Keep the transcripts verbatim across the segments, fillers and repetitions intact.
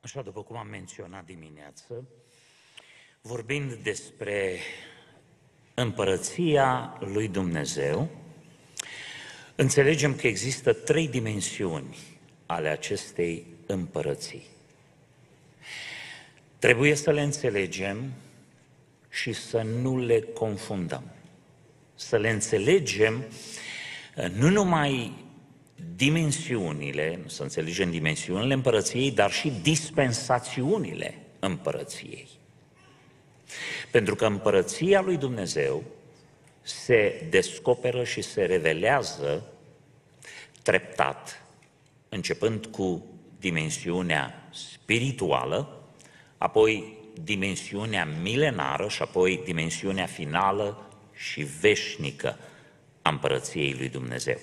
Așa, după cum am menționat dimineață, vorbind despre împărăția lui Dumnezeu, înțelegem că există trei dimensiuni ale acestei împărății. Trebuie să le înțelegem și să nu le confundăm. Să le înțelegem nu numai dimensiunile, să înțelegem dimensiunile împărăției, dar și dispensațiunile împărăției. Pentru că împărăția lui Dumnezeu se descoperă și se revelează treptat, începând cu dimensiunea spirituală, apoi dimensiunea milenară și apoi dimensiunea finală și veșnică a împărăției lui Dumnezeu.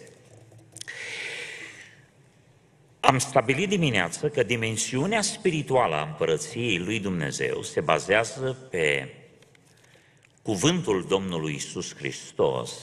Am stabilit dimineață că dimensiunea spirituală a împărăției lui Dumnezeu se bazează pe cuvântul Domnului Iisus Hristos,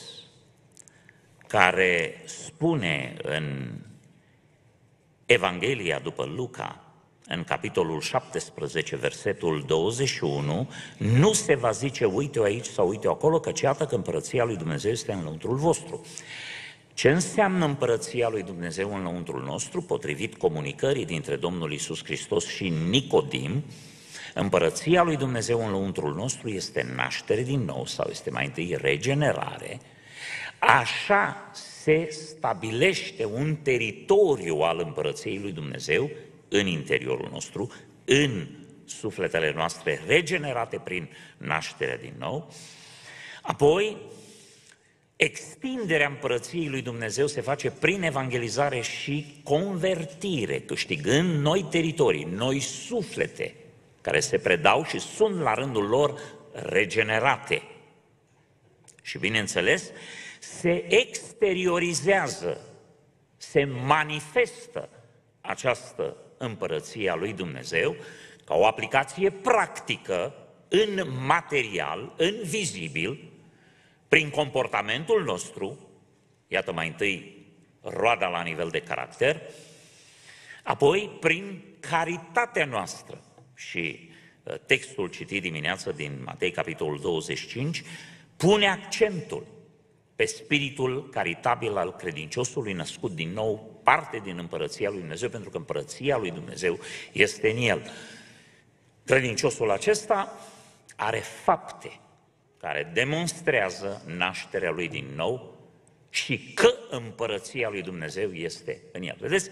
care spune în Evanghelia după Luca, în capitolul șaptesprezece, versetul douăzeci și unu, nu se va zice uite-o aici sau uite-o acolo, căci iată că împărăția lui Dumnezeu este în lăuntrul vostru. Ce înseamnă împărăția lui Dumnezeu în lăuntrul nostru, potrivit comunicării dintre Domnul Iisus Hristos și Nicodim? Împărăția lui Dumnezeu în lăuntrul nostru este naștere din nou sau este mai întâi regenerare. Așa se stabilește un teritoriu al împărăției lui Dumnezeu în interiorul nostru, în sufletele noastre regenerate prin nașterea din nou. Apoi, extinderea împărăției lui Dumnezeu se face prin evangelizare și convertire, câștigând noi teritorii, noi suflete, care se predau și sunt la rândul lor regenerate. Și bineînțeles, se exteriorizează, se manifestă această împărăție a lui Dumnezeu ca o aplicație practică, în material, în vizibil, prin comportamentul nostru, iată mai întâi roada la nivel de caracter, apoi prin caritatea noastră. Și textul citit dimineață din Matei, capitolul douăzeci și cinci, pune accentul pe spiritul caritabil al credinciosului născut din nou, parte din împărăția lui Dumnezeu, pentru că împărăția lui Dumnezeu este în el. Credinciosul acesta are fapte care demonstrează nașterea lui din nou și că împărăția lui Dumnezeu este în el. Vedeți?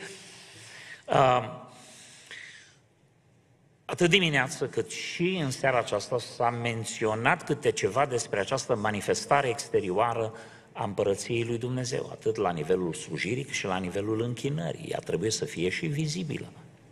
Atât dimineață cât și în seara aceasta s-a menționat câte ceva despre această manifestare exterioară a împărăției lui Dumnezeu, atât la nivelul slujirii cât și la nivelul închinării. Ea trebuie să fie și vizibilă.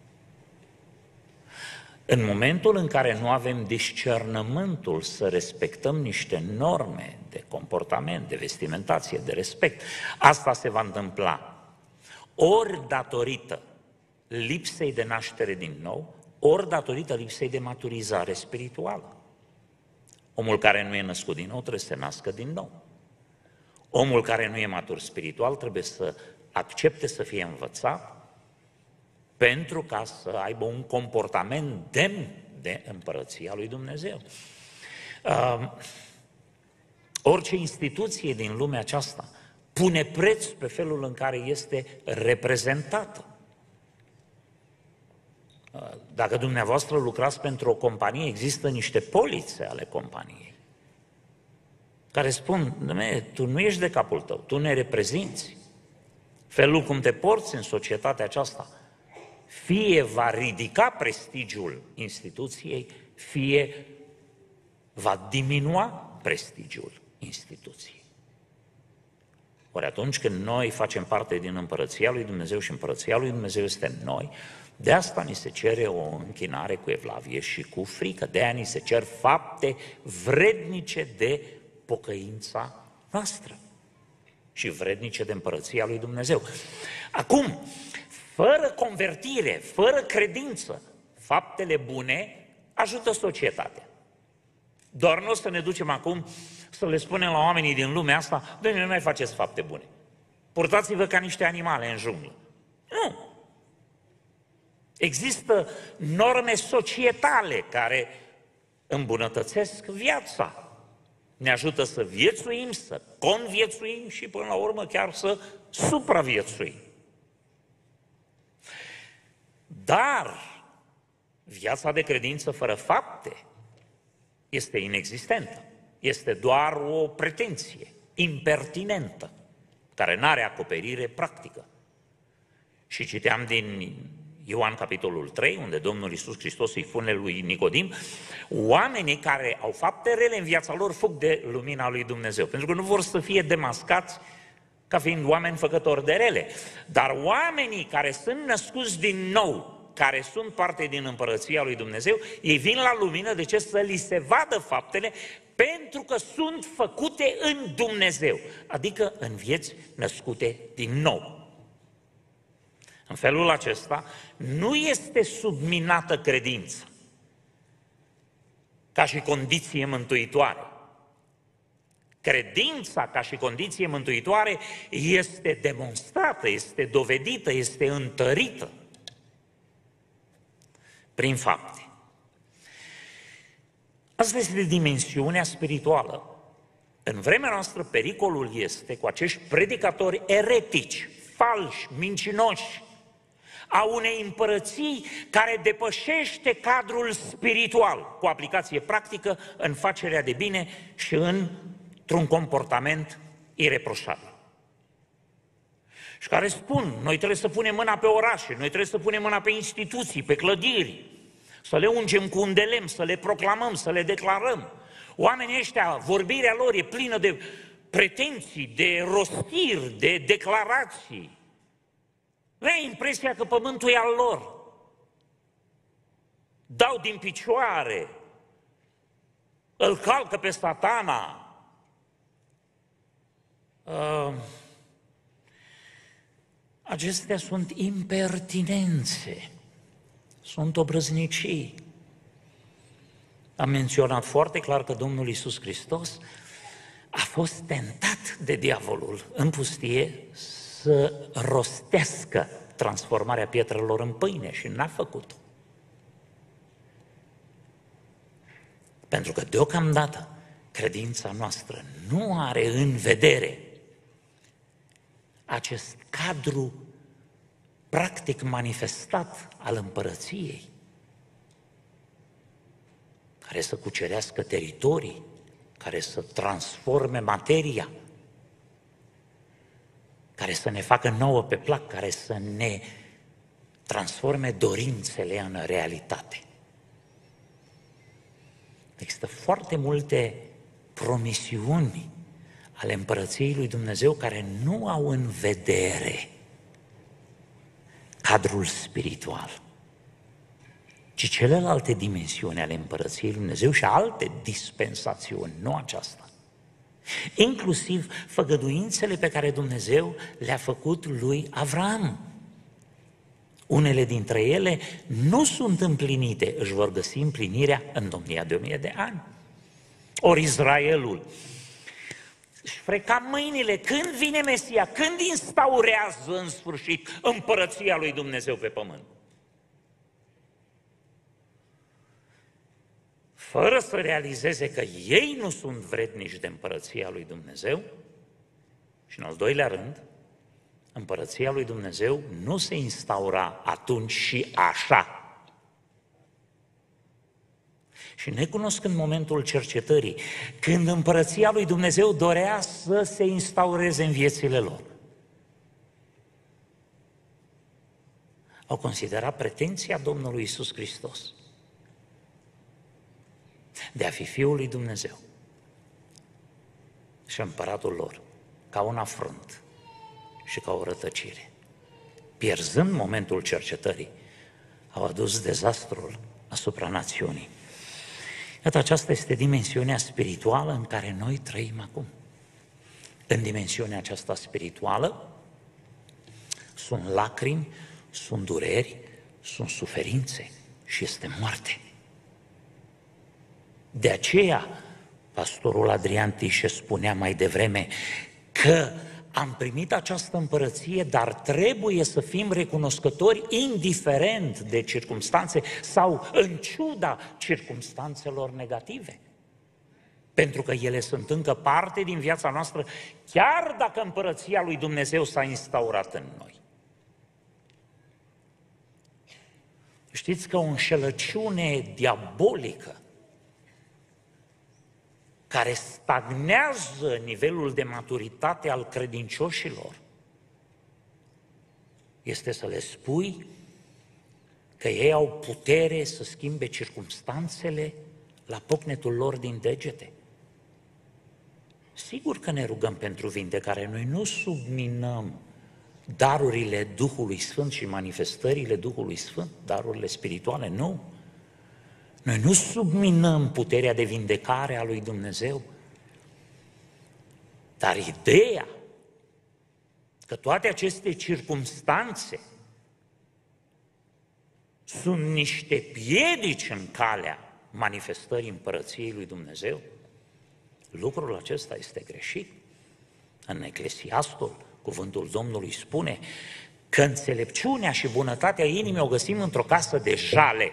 În momentul în care nu avem discernământul să respectăm niște norme de comportament, de vestimentație, de respect, asta se va întâmpla ori datorită lipsei de naștere din nou, ori datorită lipsei de maturizare spirituală. Omul care nu e născut din nou trebuie să se nască din nou. Omul care nu e matur spiritual trebuie să accepte să fie învățat pentru ca să aibă un comportament demn de împărăția lui Dumnezeu. Uh, orice instituție din lumea aceasta pune preț pe felul în care este reprezentată. Uh, dacă dumneavoastră lucrați pentru o companie, există niște polițe ale companiei care spun, Doamne, tu nu ești de capul tău, tu ne reprezinți. Felul cum te porți în societatea aceasta fie va ridica prestigiul instituției, fie va diminua prestigiul instituției. Ori atunci când noi facem parte din împărăția lui Dumnezeu și împărăția lui Dumnezeu este în noi, de asta ni se cere o închinare cu evlavie și cu frică. De aia ni se cer fapte vrednice de pocăința noastră și vrednice de împărăția lui Dumnezeu. Acum, fără convertire, fără credință, faptele bune ajută societatea. Doar nu o să ne ducem acum să le spunem la oamenii din lumea asta, Doamne, nu mai faceți fapte bune. Purtați-vă ca niște animale în junglă. Nu! Există norme societale care îmbunătățesc viața, ne ajută să viețuim, să conviețuim și până la urmă chiar să supraviețuim. Dar viața de credință fără fapte este inexistentă, este doar o pretenție impertinentă, care nu are acoperire practică. Și citeam din Ioan capitolul trei, unde Domnul Iisus Hristos îi spune lui Nicodim, oamenii care au fapte rele în viața lor fug de lumina lui Dumnezeu, pentru că nu vor să fie demascați ca fiind oameni făcători de rele. Dar oamenii care sunt născuți din nou, care sunt parte din împărăția lui Dumnezeu, ei vin la lumină, de ce? Să li se vadă faptele, pentru că sunt făcute în Dumnezeu, adică în vieți născute din nou. În felul acesta nu este subminată credința ca și condiție mântuitoare. Credința ca și condiție mântuitoare este demonstrată, este dovedită, este întărită prin fapte. Asta este dimensiunea spirituală. În vremea noastră pericolul este cu acești predicatori eretici, falși, mincinoși, a unei împărății care depășește cadrul spiritual cu aplicație practică în facerea de bine și într-un comportament ireproșabil. Și care spun, noi trebuie să punem mâna pe orașe, noi trebuie să punem mâna pe instituții, pe clădiri, să le ungem cu un de lemn, să le proclamăm, să le declarăm. Oamenii ăștia, vorbirea lor e plină de pretenții, de rostiri, de declarații. Ai impresia că pământul e al lor. Dau din picioare, îl calcă pe Satana. Uh, acestea sunt impertinențe, sunt obrăznicii. Am menționat foarte clar că Domnul Iisus Hristos a fost tentat de diavolul în pustie să rostească transformarea pietrelor în pâine și n-a făcut-o. Pentru că deocamdată credința noastră nu are în vedere acest cadru practic manifestat al împărăției, care să cucerească teritorii, care să transforme materia, care să ne facă nouă pe plac, care să ne transforme dorințele în realitate. Există foarte multe promisiuni ale împărăției lui Dumnezeu care nu au în vedere cadrul spiritual, ci celelalte dimensiuni ale împărăției lui Dumnezeu și alte dispensațiuni, nu aceasta. Inclusiv făgăduințele pe care Dumnezeu le-a făcut lui Avram. Unele dintre ele nu sunt împlinite, își vor găsi împlinirea în domnia de o mie de ani. Ori Israelul își freca mâinile, când vine Mesia, când instaurează în sfârșit împărăția lui Dumnezeu pe pământ. Fără să realizeze că ei nu sunt vrednici de împărăția lui Dumnezeu. Și în al doilea rând, împărăția lui Dumnezeu nu se instaura atunci și așa. Și necunoscând momentul cercetării, când împărăția lui Dumnezeu dorea să se instaureze în viețile lor, au considerat pretenția Domnului Iisus Hristos de a fi Fiul lui Dumnezeu și împăratul lor ca un afront și ca o rătăcire. Pierzând momentul cercetării, au adus dezastrul asupra națiunii. Iată, aceasta este dimensiunea spirituală în care noi trăim acum. În dimensiunea aceasta spirituală sunt lacrimi, sunt dureri, sunt suferințe și este moarte. De aceea, pastorul Adrian Tișe spunea mai devreme că am primit această împărăție, dar trebuie să fim recunoscători indiferent de circumstanțe sau în ciuda circumstanțelor negative. Pentru că ele sunt încă parte din viața noastră, chiar dacă împărăția lui Dumnezeu s-a instaurat în noi. Știți că o înșelăciune diabolică care stagnează nivelul de maturitate al credincioșilor este să le spui că ei au putere să schimbe circumstanțele la pocnetul lor din degete. Sigur că ne rugăm pentru vindecare, noi nu subminăm darurile Duhului Sfânt și manifestările Duhului Sfânt, darurile spirituale, nu. Noi nu subminăm puterea de vindecare a lui Dumnezeu, dar ideea că toate aceste circumstanțe sunt niște piedici în calea manifestării împărăției lui Dumnezeu, lucrul acesta este greșit. În Eclesiastul, cuvântul Domnului spune că înțelepciunea și bunătatea inimii o găsim într-o casă de jale.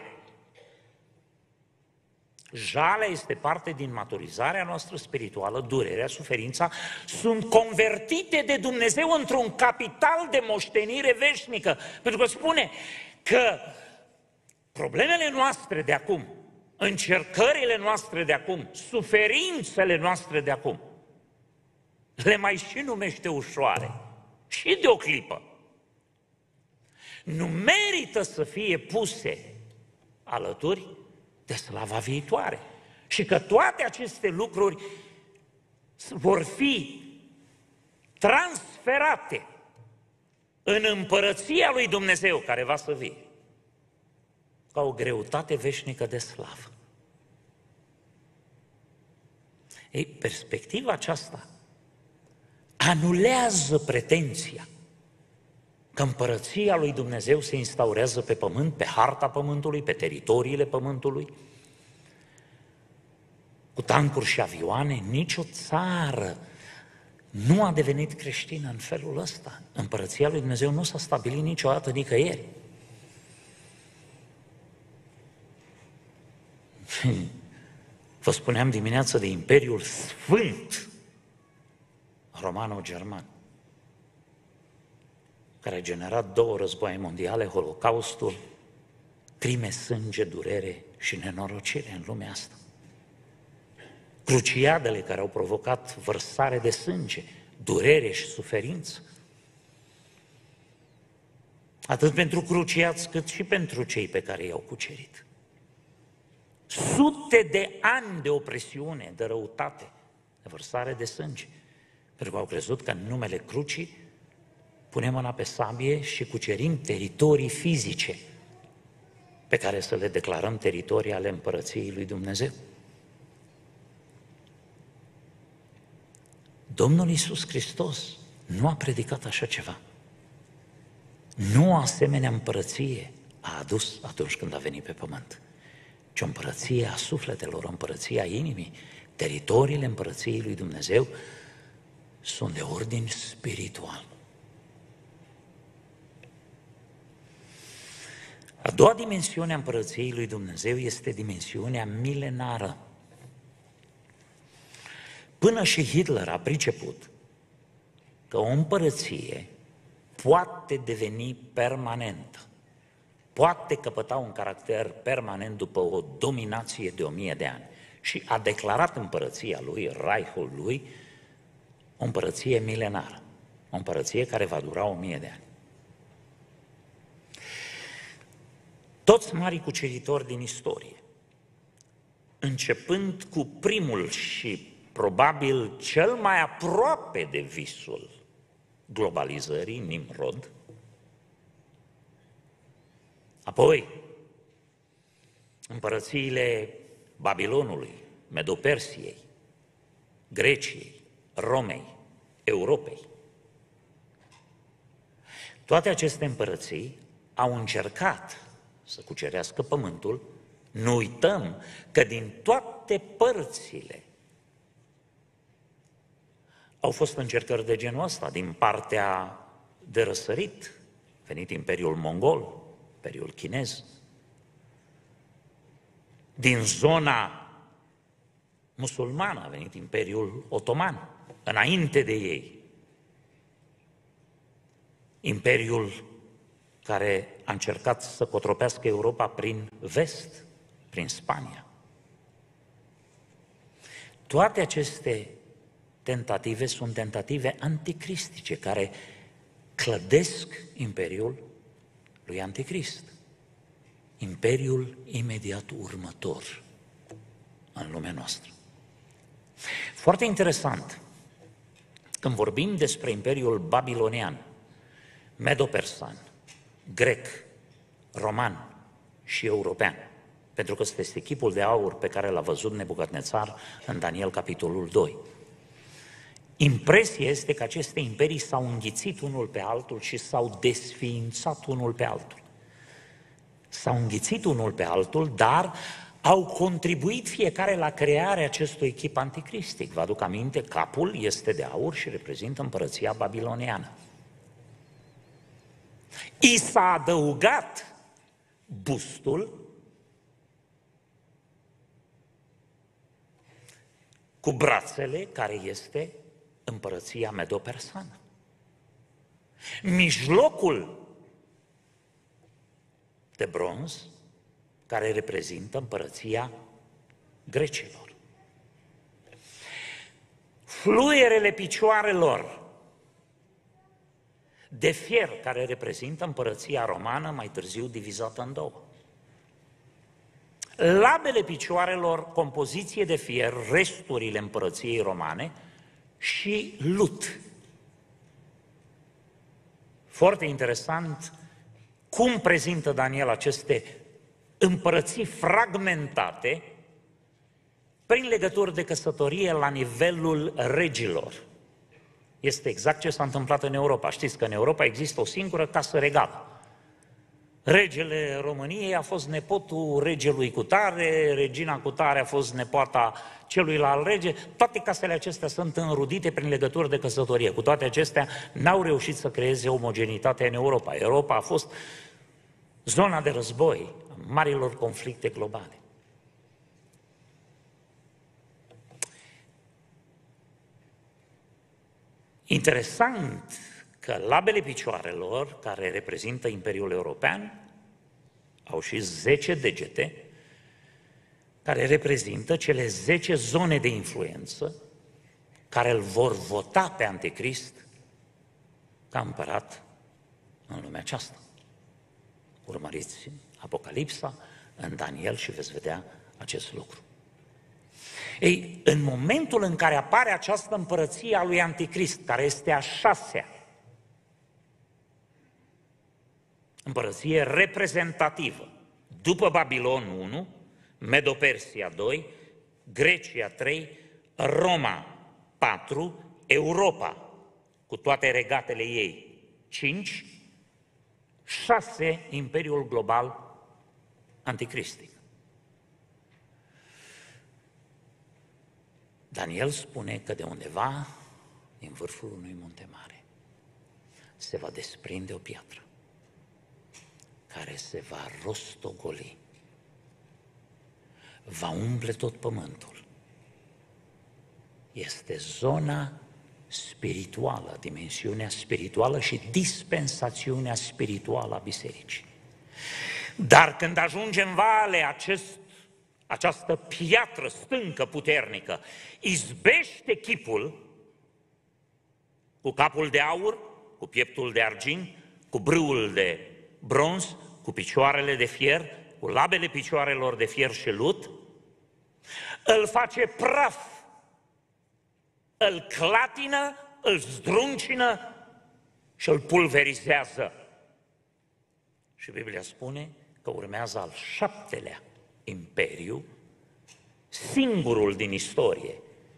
Jalea este parte din maturizarea noastră spirituală, durerea, suferința, sunt convertite de Dumnezeu într-un capital de moștenire veșnică. Pentru că spune că problemele noastre de acum, încercările noastre de acum, suferințele noastre de acum, le mai și numește ușoare, și de o clipă. Nu merită să fie puse alături de slava viitoare. Și că toate aceste lucruri vor fi transferate în împărăția lui Dumnezeu care va să vie ca o greutate veșnică de slavă. Ei, perspectiva aceasta anulează pretenția că împărăția lui Dumnezeu se instaurează pe pământ, pe harta pământului, pe teritoriile pământului, cu tancuri și avioane. Nicio țară nu a devenit creștină în felul ăsta. Împărăția lui Dumnezeu nu s-a stabilit niciodată nicăieri. Vă spuneam dimineață de Imperiul Sfânt Romano-German, care a generat două războaie mondiale, Holocaustul, crime, sânge, durere și nenorocire în lumea asta. Cruciadele care au provocat vărsare de sânge, durere și suferință. Atât pentru cruciați cât și pentru cei pe care i-au cucerit. Sute de ani de opresiune, de răutate, de vărsare de sânge, pentru că au crezut că în numele crucii punem mâna pe sabie și cucerim teritorii fizice pe care să le declarăm teritorii ale împărăției lui Dumnezeu. Domnul Iisus Hristos nu a predicat așa ceva. Nu o asemenea împărăție a adus atunci când a venit pe pământ, ci o împărăție a sufletelor, o împărăție a inimii. Teritoriile împărăției lui Dumnezeu sunt de ordin spiritual. A doua dimensiune a împărăției lui Dumnezeu este dimensiunea milenară. Până și Hitler a priceput că o împărăție poate deveni permanentă, poate căpăta un caracter permanent după o dominație de o mie de ani. Și a declarat împărăția lui, Reichul lui, o împărăție milenară, o împărăție care va dura o mie de ani. Toți marii cuceritori din istorie, începând cu primul și probabil cel mai aproape de visul globalizării, Nimrod, apoi împărățiile Babilonului, Medopersiei, Greciei, Romei, Europei. Toate aceste împărății au încercat să cucerească pământul. Nu uităm că din toate părțile Au fost încercări de genul ăsta din partea de răsărit, venit Imperiul Mongol, Imperiul Chinez, din zona musulmană a venit Imperiul Otoman, înainte de ei. Imperiul care a încercat să cotropească Europa prin vest, prin Spania. Toate aceste tentative sunt tentative anticristice care clădesc imperiul lui Anticrist, imperiul imediat următor în lumea noastră. Foarte interesant, când vorbim despre imperiul babilonian, medo-persan, grec, roman și european, pentru că ăsta este chipul de aur pe care l-a văzut Nebucadnețar în Daniel, capitolul doi. Impresia este că aceste imperii s-au înghițit unul pe altul și s-au desființat unul pe altul. S-au înghițit unul pe altul, dar au contribuit fiecare la crearea acestui chip anticristic. Vă aduc aminte, capul este de aur și reprezintă împărăția babiloniană. I s-a adăugat bustul cu brațele, care este împărăția medo-persană. Mijlocul de bronz, care reprezintă împărăția grecilor. Fluierele picioarelor de fier, care reprezintă împărăția romană, mai târziu divizată în două. Labele picioarelor, compoziție de fier, resturile împărăției romane și lut. Foarte interesant cum prezintă Daniel aceste împărății fragmentate prin legături de căsătorie la nivelul regilor. Este exact ce s-a întâmplat în Europa. Știți că în Europa există o singură casă regală. Regele României a fost nepotul regelui cutare, regina cutare a fost nepoata celuilalt rege. Toate casele acestea sunt înrudite prin legături de căsătorie. Cu toate acestea, n-au reușit să creeze omogenitate în Europa. Europa a fost zona de război, marilor conflicte globale. Interesant că labele picioarelor, care reprezintă Imperiul European, au și zece degete, care reprezintă cele zece zone de influență care îl vor vota pe Anticrist ca împărat în lumea aceasta. Urmăriți Apocalipsa în Daniel și veți vedea acest lucru. Ei, în momentul în care apare această împărăție a lui Anticrist, care este a șasea, împărăție reprezentativă, după Babilon unu, Medo-Persia doi, Grecia trei, Roma patru, Europa, cu toate regatele ei, cinci, șase, Imperiul Global Anticristic. Daniel spune că de undeva, din vârful unui munte mare, se va desprinde o piatră care se va rostogoli, va umple tot pământul. Este zona spirituală, dimensiunea spirituală și dispensațiunea spirituală a bisericii. Dar când ajunge în vale acest, această piatră stâncă puternică, izbește chipul cu capul de aur, cu pieptul de argint, cu brâul de bronz, cu picioarele de fier, cu labele picioarelor de fier și lut, îl face praf, îl clatină, îl zdruncină și îl pulverizează. Și Biblia spune că urmează al șaptelea imperiu, singurul din istorie,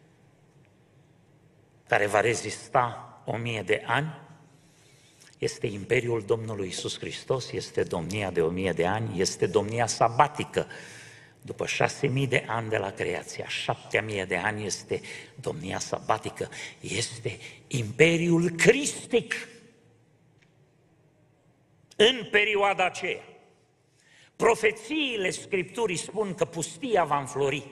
care va rezista o mie de ani, este Imperiul Domnului Iisus Hristos, este domnia de o mie de ani, este domnia sabatică, După șase mii de ani de la creația, șapte mii de ani este domnia sabatică, este Imperiul Cristic. În perioada aceea, profețiile Scripturii spun că pustia va înflori,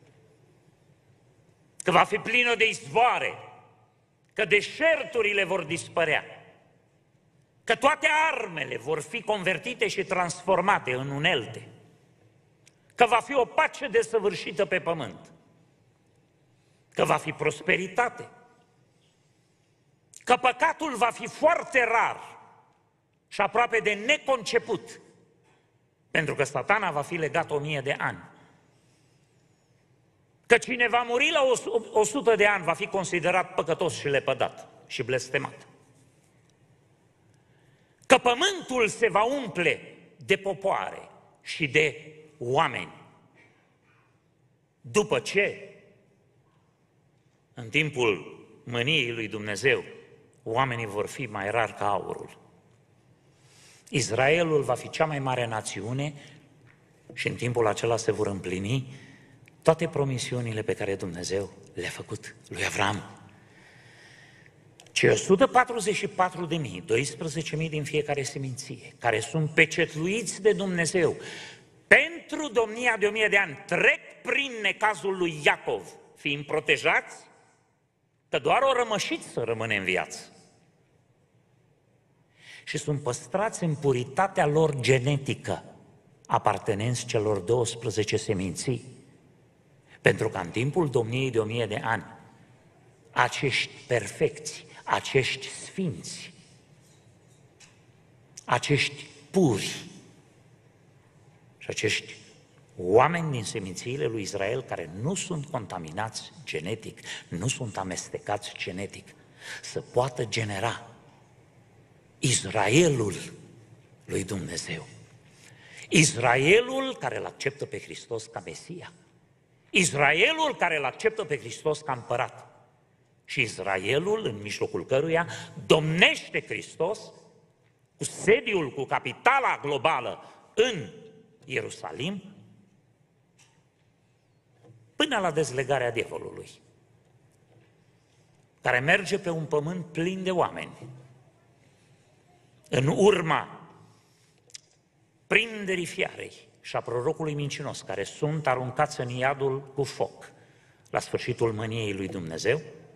că va fi plină de izvoare, că deșerturile vor dispărea, că toate armele vor fi convertite și transformate în unelte, că va fi o pace desăvârșită pe pământ, că va fi prosperitate, că păcatul va fi foarte rar și aproape de neconceput, pentru că Satana va fi legat o mie de ani, că cine va muri la o sută de ani va fi considerat păcătos și lepădat și blestemat, că pământul se va umple de popoare și de oameni, după ce, în timpul mâniei lui Dumnezeu, oamenii vor fi mai rari ca aurul. Israelul va fi cea mai mare națiune și în timpul acela se vor împlini toate promisiunile pe care Dumnezeu le-a făcut lui Avram. Cei o sută patruzeci și patru de mii, doisprezece mii din fiecare seminție, care sunt pecetluiți de Dumnezeu pentru domnia de o mie de ani, trec prin necazul lui Iacov, fiind protejați, că doar o rămășiță rămâne în viață. Și sunt păstrați în puritatea lor genetică, apartenenți celor douăsprezece seminții, pentru că în timpul domniei de o mie de ani, acești perfecți, acești sfinți, acești puri și acești oameni din semințiile lui Israel care nu sunt contaminați genetic, nu sunt amestecați genetic, să poată genera Israelul lui Dumnezeu. Israelul care îl acceptă pe Hristos ca Mesia. Israelul care îl acceptă pe Hristos ca împărat. Și Israelul în mijlocul căruia domnește Hristos cu sediul, cu capitala globală în Ierusalim, până la dezlegarea diavolului, care merge pe un pământ plin de oameni, în urma prinderii fiarei și a prorocului mincinos, care sunt aruncați în iadul cu foc la sfârșitul mâniei lui Dumnezeu.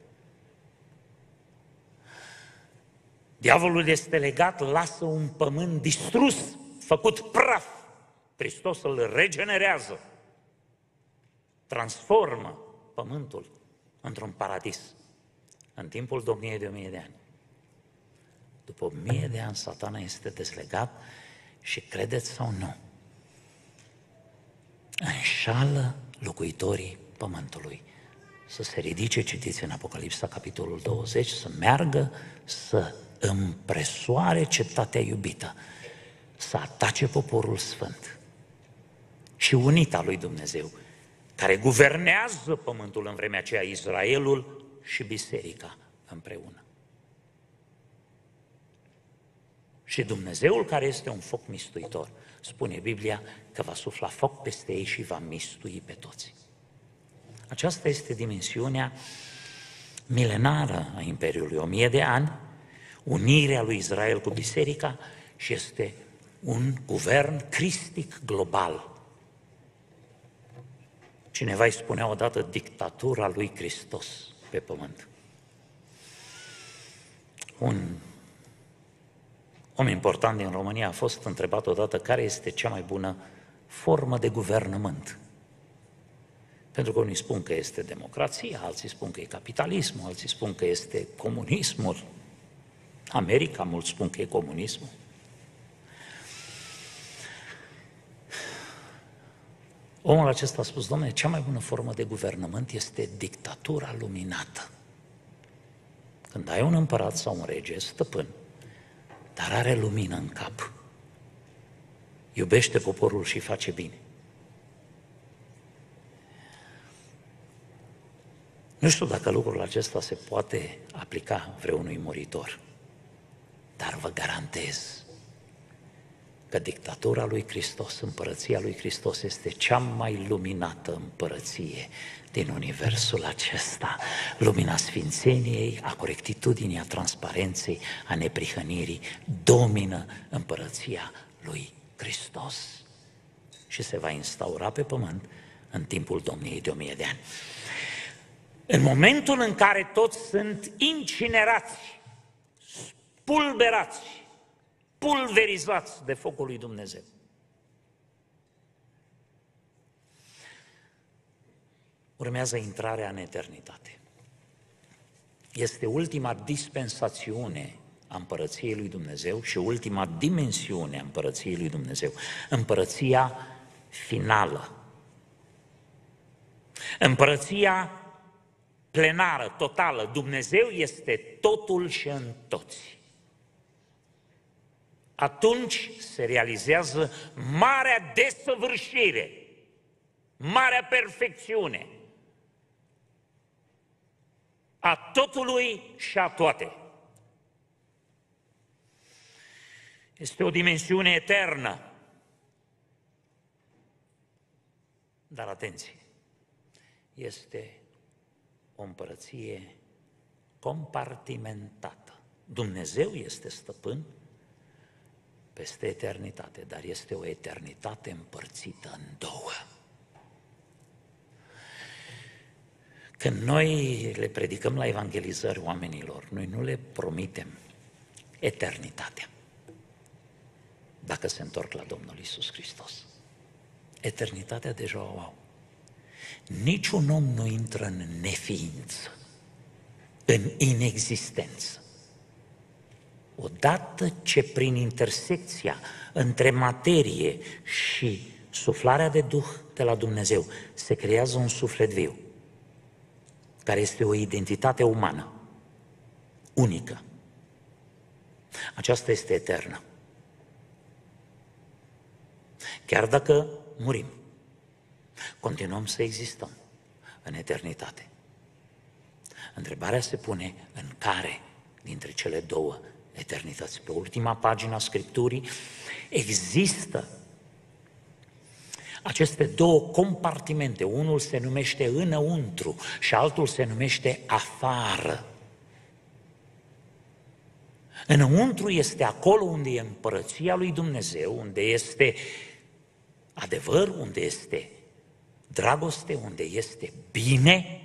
Diavolul este legat, lasă un pământ distrus, făcut praf. Hristos îl regenerează, transformă pământul într-un paradis în timpul domniei de o mie de ani. După o mie de ani, Satana este dezlegat și, credeți sau nu, înșală locuitorii pământului să se ridice, citiți în Apocalipsa, capitolul douăzeci, să meargă, să împresoare cetatea iubită, să atace poporul sfânt și unita lui Dumnezeu, care guvernează pământul în vremea aceea, Israelul și biserica împreună. Și Dumnezeul, care este un foc mistuitor, spune Biblia că va sufla foc peste ei și va mistui pe toți. Aceasta este dimensiunea milenară a Imperiului, o mie de ani, unirea lui Israel cu biserica și este un guvern cristic global. Cineva îi spunea odată dictatura lui Hristos pe pământ. Un om important din România a fost întrebat odată care este cea mai bună formă de guvernământ. Pentru că unii spun că este democrația, alții spun că e capitalismul, alții spun că este comunismul. America, mulți spun că e comunismul. Omul acesta a spus, domnule, cea mai bună formă de guvernământ este dictatura luminată. Când ai un împărat sau un rege, stăpân, dar are lumină în cap, iubește poporul și face bine. Nu știu dacă lucrul acesta se poate aplica vreunui muritor, dar vă garantez că că dictatura lui Hristos, împărăția lui Hristos este cea mai luminată împărăție din universul acesta. Lumina sfințeniei, a corectitudinii, a transparenței, a neprihănirii domină împărăția lui Hristos și se va instaura pe pământ în timpul domniei de o mie de ani. În momentul în care toți sunt incinerați, spulberați, pulverizați de focul lui Dumnezeu, urmează intrarea în eternitate. Este ultima dispensațiune a împărăției lui Dumnezeu și ultima dimensiune a împărăției lui Dumnezeu, împărăția finală, împărăția plenară, totală. Dumnezeu este totul și în toți. Atunci se realizează marea desăvârșire, marea perfecțiune a totului și a toate. Este o dimensiune eternă. Dar atenție, este o împărăție compartimentată. Dumnezeu este stăpân peste eternitate, dar este o eternitate împărțită în două. Când noi le predicăm la evangelizări oamenilor, noi nu le promitem eternitatea, dacă se întorc la Domnul Iisus Hristos. Eternitatea deja o au. Niciun om nu intră în neființă, în inexistență. Odată ce prin intersecția între materie și suflarea de Duh de la Dumnezeu se creează un suflet viu, care este o identitate umană, unică. Aceasta este eternă. Chiar dacă murim, continuăm să existăm în eternitate. Întrebarea se pune în care dintre cele două eternități. Pe ultima pagină a Scripturii există aceste două compartimente. Unul se numește înăuntru și altul se numește afară. Înăuntru este acolo unde e împărăția lui Dumnezeu, unde este adevăr, unde este dragoste, unde este bine,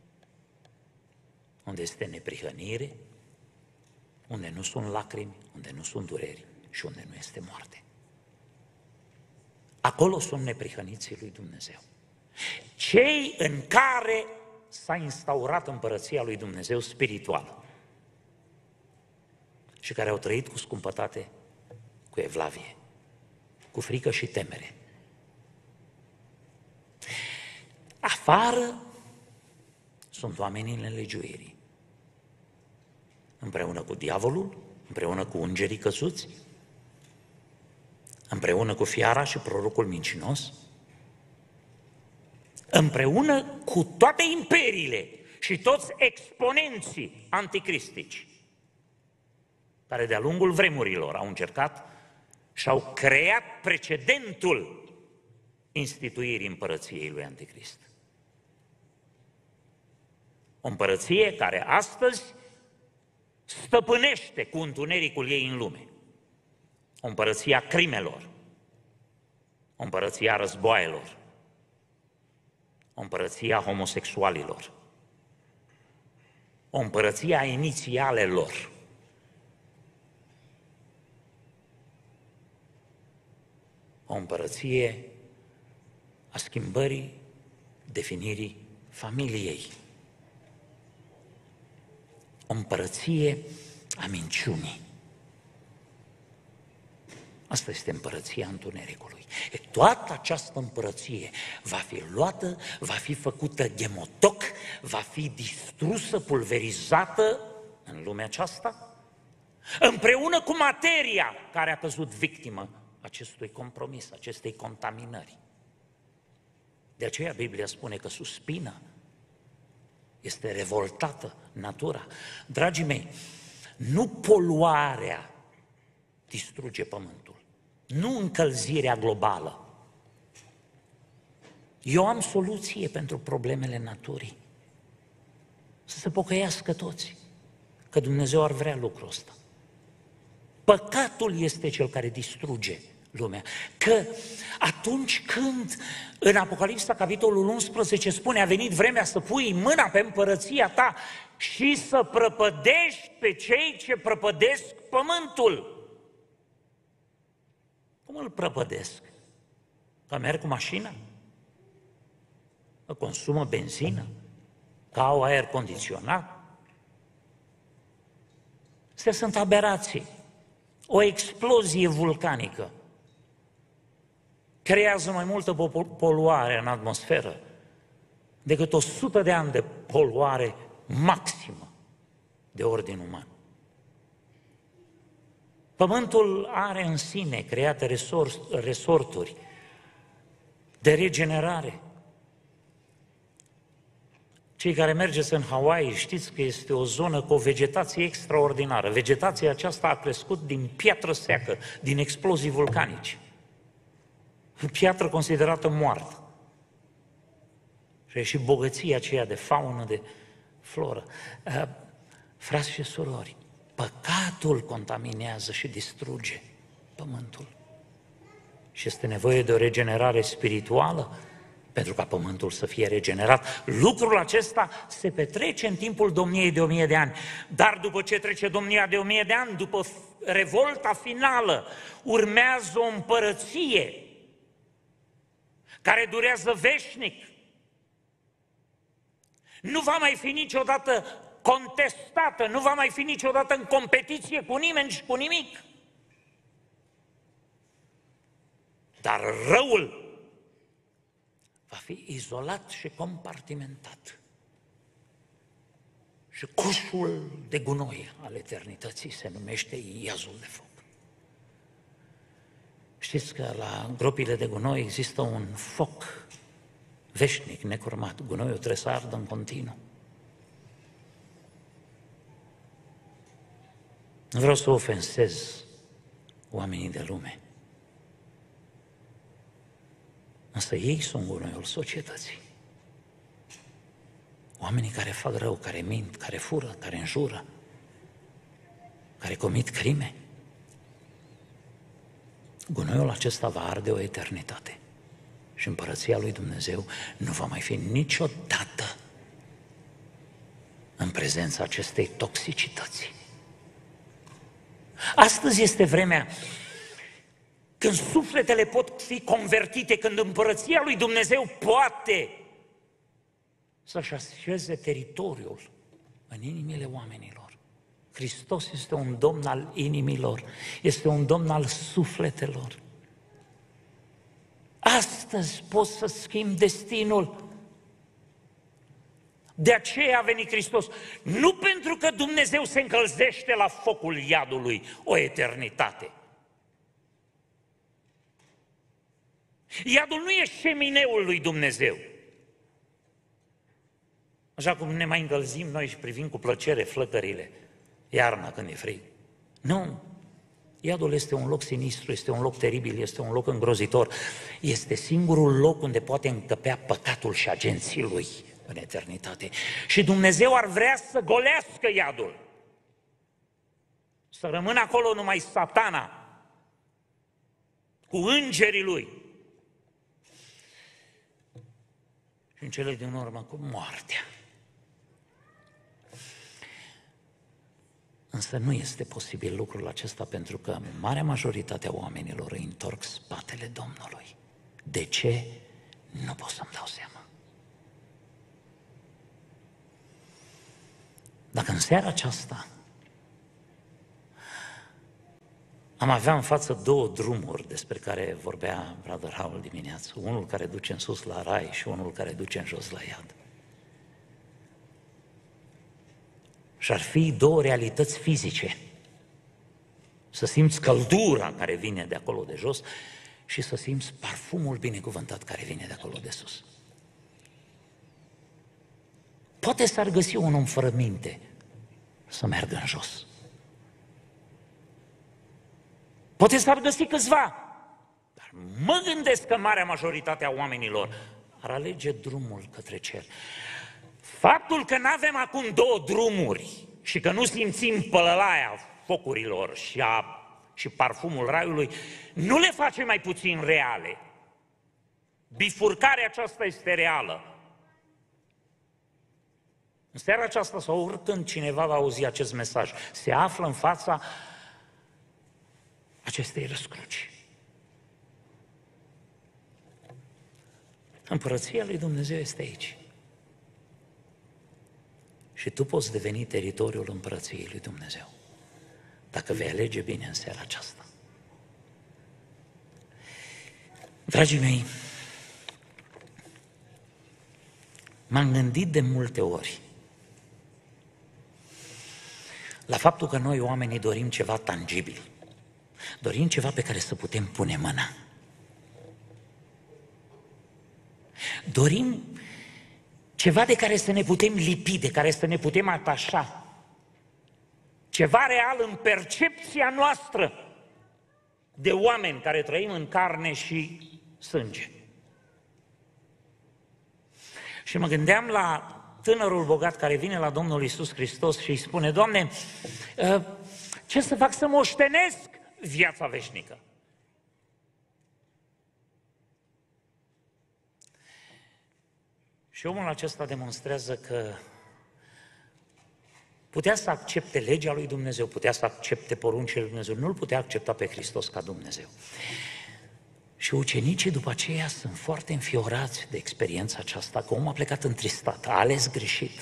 unde este neprihănire, unde nu sunt lacrimi, unde nu sunt dureri și unde nu este moarte. Acolo sunt neprihăniții lui Dumnezeu. Cei în care s-a instaurat împărăția lui Dumnezeu spirituală și care au trăit cu scumpătate, cu evlavie, cu frică și temere. Afară sunt oamenii în nelegiuirii, împreună cu diavolul, împreună cu îngerii căzuți, împreună cu fiara și prorocul mincinos, împreună cu toate imperiile și toți exponenții anticristici, care de-a lungul vremurilor au încercat și au creat precedentul instituirii împărăției lui Anticrist. O împărăție care astăzi stăpânește cu întunericul ei în lume. O împărăție a crimelor, o împărăție a războaielor, o împărăție a homosexualilor, o împărăție a inițialelor. O împărăție a schimbării definirii familiei. O împărăție a minciunii. Asta este împărăția întunericului. E, toată această împărăție va fi luată, va fi făcută ghemotoc, va fi distrusă, pulverizată în lumea aceasta, împreună cu materia care a căzut victimă acestui compromis, acestei contaminări. De aceea Biblia spune că suspină, este revoltată natura. Dragii mei, nu poluarea distruge pământul, nu încălzirea globală. Eu am soluție pentru problemele naturii. Să se pocăiască toți, că Dumnezeu ar vrea lucrul ăsta. Păcatul este cel care distruge lumea. Că atunci când în Apocalipsa, capitolul unsprezece, spune: a venit vremea să pui mâna pe împărăția ta și să prăpădești pe cei ce prăpădesc pământul. Cum îl prăpădesc? Că merg cu mașina? Că consumă benzină? Că au aer condiționat? Astea sunt aberații. O explozie vulcanică creează mai multă poluare în atmosferă decât o sută de ani de poluare maximă de ordin uman. Pământul are în sine create resort, resorturi de regenerare. Cei care mergeți în Hawaii știți că este o zonă cu o vegetație extraordinară. Vegetația aceasta a crescut din piatră seacă, din explozii vulcanice. Piatră considerată moartă. Și și bogăția aceea de faună, de floră. Frați și surori, păcatul contaminează și distruge pământul. Și este nevoie de o regenerare spirituală pentru ca pământul să fie regenerat. Lucrul acesta se petrece în timpul domniei de o mie de ani. Dar după ce trece domnia de o mie de ani, după revolta finală, urmează o împărăție care durează veșnic. Nu va mai fi niciodată contestată, nu va mai fi niciodată în competiție cu nimeni și cu nimic. Dar răul va fi izolat și compartimentat. Și coșul de gunoi al eternității se numește iazul de foc. Știți că la gropile de gunoi există un foc veșnic, necurmat. Gunoiul trebuie să ardă în continuu. Nu vreau să ofensez oamenii de lume, însă ei sunt gunoiul societății. Oamenii care fac rău, care mint, care fură, care înjură, care comit crime. Gunoiul acesta va arde o eternitate și împărăția lui Dumnezeu nu va mai fi niciodată în prezența acestei toxicități. Astăzi este vremea când sufletele pot fi convertite, când împărăția lui Dumnezeu poate să-și așeze teritoriul în inimile oamenilor. Hristos este un Domn al inimilor, este un Domn al sufletelor. Astăzi poți să schimbi destinul. De aceea a venit Hristos. Nu pentru că Dumnezeu se încălzește la focul iadului o eternitate. Iadul nu e șemineul lui Dumnezeu. Așa cum ne mai încălzim noi și privim cu plăcere flăcările iarna când e frig. Nu. Iadul este un loc sinistru, este un loc teribil, este un loc îngrozitor. Este singurul loc unde poate încăpea păcatul și agenții lui în eternitate. Și Dumnezeu ar vrea să golească iadul. Să rămână acolo numai Satana cu îngerii lui. Și în cele din urmă cu moartea. Însă nu este posibil lucrul acesta pentru că marea majoritate a oamenilor îi întorc spatele Domnului. De ce? Nu pot să-mi dau seama. Dacă în seara aceasta am avea în față două drumuri despre care vorbea Brother Howell dimineață, unul care duce în sus la rai și unul care duce în jos la iad. Și ar fi două realități fizice. Să simți căldura care vine de acolo de jos și să simți parfumul binecuvântat care vine de acolo de sus. Poate s-ar găsi un om fără minte să meargă în jos. Poate s-ar găsi câțiva mă gândesc că marea majoritate a oamenilor ar alege drumul către cer. Faptul că nu avem acum două drumuri și că nu simțim pălălaia focurilor și, a, și parfumul raiului, nu le face mai puțin reale. Bifurcarea aceasta este reală. În seara aceasta, sau oricând cineva va auzi acest mesaj, se află în fața acestei răscruci. Împărăția lui Dumnezeu este aici. Și tu poți deveni teritoriul împărăției lui Dumnezeu, dacă vei alege bine în seara aceasta. Dragii mei, m-am gândit de multe ori la faptul că noi oamenii dorim ceva tangibil, dorim ceva pe care să putem pune mâna. Dorim ceva de care să ne putem lipi, de care să ne putem atașa. Ceva real în percepția noastră de oameni care trăim în carne și sânge. Și mă gândeam la tânărul bogat care vine la Domnul Iisus Hristos și îi spune: Doamne, ce să fac să moștenesc viața veșnică? Și omul acesta demonstrează că putea să accepte legea lui Dumnezeu, putea să accepte poruncile lui Dumnezeu, nu-L putea accepta pe Hristos ca Dumnezeu. Și ucenicii după aceea sunt foarte înfiorați de experiența aceasta, că omul a plecat întristat, a ales greșit.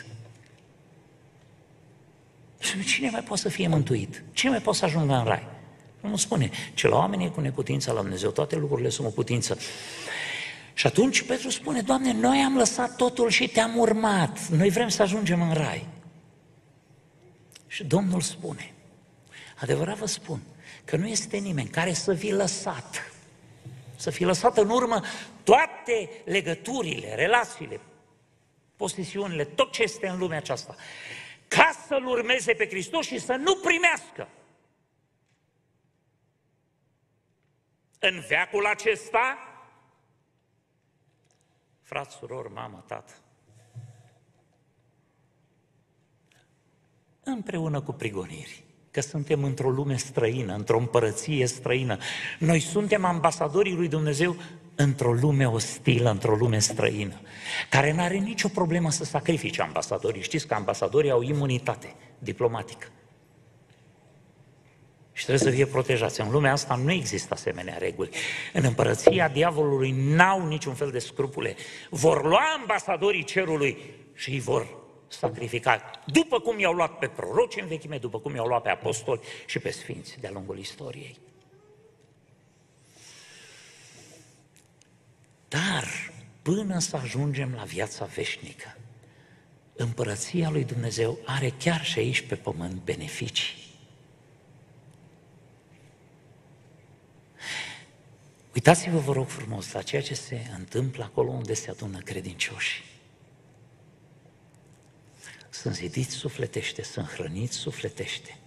Și cine mai poate să fie mântuit? Cine mai poate să ajungă în rai? Nu spune, ce la oameni e cu neputința la Dumnezeu, toate lucrurile sunt o putință. Și atunci Petru spune: Doamne, noi am lăsat totul și te-am urmat, noi vrem să ajungem în rai. Și Domnul spune: adevărat vă spun că nu este nimeni care să fi lăsat, să fi lăsat în urmă toate legăturile, relațiile, posesiunile, tot ce este în lumea aceasta, ca să-L urmeze pe Hristos și să nu primească în veacul acesta, frați, surori, mamă, tată, împreună cu prigoniri, că suntem într-o lume străină, într-o împărăție străină. Noi suntem ambasadorii lui Dumnezeu într-o lume ostilă, într-o lume străină, care nu are nicio problemă să sacrifice ambasadorii. Știți că ambasadorii au imunitate diplomatică și trebuie să fie protejați. În lumea asta nu există asemenea reguli. În împărăția diavolului n-au niciun fel de scrupule. Vor lua ambasadorii cerului și îi vor sacrifica, după cum i-au luat pe proroci în vechime, după cum i-au luat pe apostoli și pe sfinți de-a lungul istoriei. Dar până să ajungem la viața veșnică, împărăția lui Dumnezeu are chiar și aici pe pământ beneficii. Uitați-vă, vă rog frumos, la ceea ce se întâmplă acolo unde se adună credincioșii. Sunt zidiți sufletește, sunt hrăniți sufletește.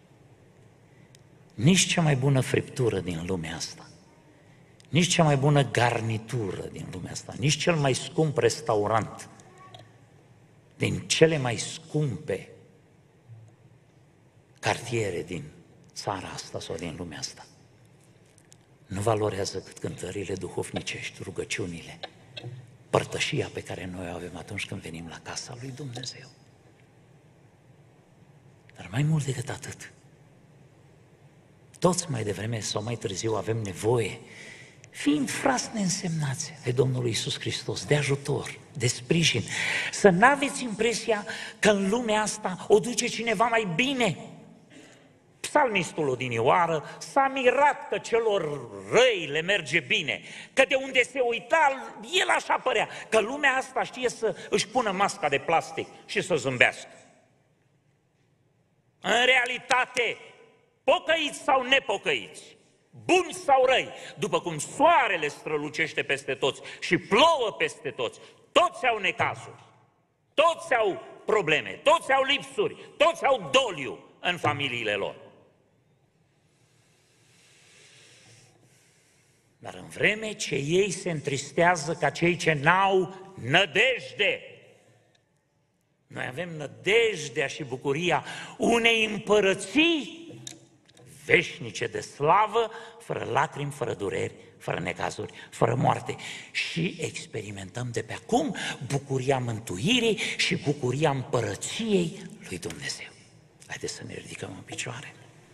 Nici cea mai bună friptură din lumea asta, nici cea mai bună garnitură din lumea asta, nici cel mai scump restaurant din cele mai scumpe cartiere din țara asta sau din lumea asta nu valorează cât cântările duhovnicești, rugăciunile, părtășia pe care noi o avem atunci când venim la casa lui Dumnezeu. Dar mai mult decât atât, toți mai devreme sau mai târziu avem nevoie, fiind frați neînsemnați ai Domnului Iisus Hristos, de ajutor, de sprijin, să n-aveți impresia că în lumea asta o duce cineva mai bine. Psalmistul odinioară s-a mirat că celor răi le merge bine, că de unde se uita, el așa părea, că lumea asta știe să își pună masca de plastic și să zâmbească. În realitate, pocăiți sau nepocăiți, buni sau răi, după cum soarele strălucește peste toți și plouă peste toți, toți au necazuri, toți au probleme, toți au lipsuri, toți au doliu în familiile lor. Dar în vreme ce ei se întristează ca cei ce n-au nădejde, noi avem nădejdea și bucuria unei împărății veșnice de slavă, fără lacrimi, fără dureri, fără necazuri, fără moarte. Și experimentăm de pe acum bucuria mântuirii și bucuria împărăției lui Dumnezeu. Haideți să ne ridicăm în picioare.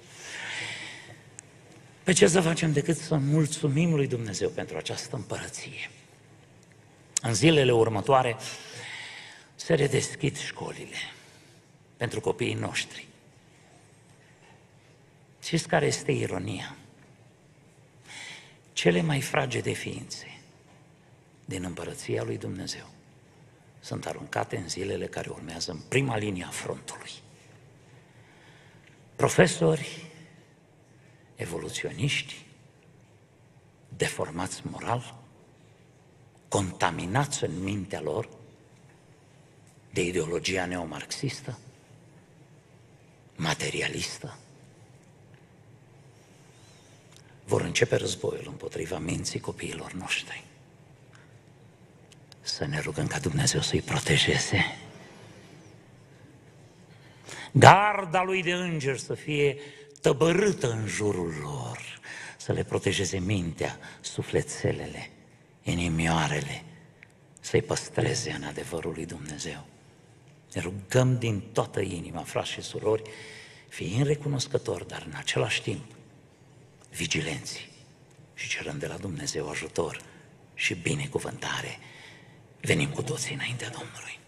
Pe ce să facem decât să mulțumim lui Dumnezeu pentru această împărăție? În zilele următoare se redeschid școlile pentru copiii noștri. Știți care este ironia? Cele mai fragede ființe din împărăția lui Dumnezeu sunt aruncate în zilele care urmează în prima linie a frontului. Profesori, evoluționiști, deformați moral, contaminați în mintea lor de ideologia neomarxistă, materialistă, vor începe războiul împotriva minții copiilor noștri. Să ne rugăm ca Dumnezeu să-i protejeze. Garda lui de îngeri să fie tăbărâtă în jurul lor, să le protejeze mintea, sufletelele, inimioarele, să-i păstreze în adevărul lui Dumnezeu. Ne rugăm din toată inima, frați și surori, fiind recunoscători, dar în același timp vigilenți și cerând de la Dumnezeu ajutor și binecuvântare, venim cu toții înaintea Domnului.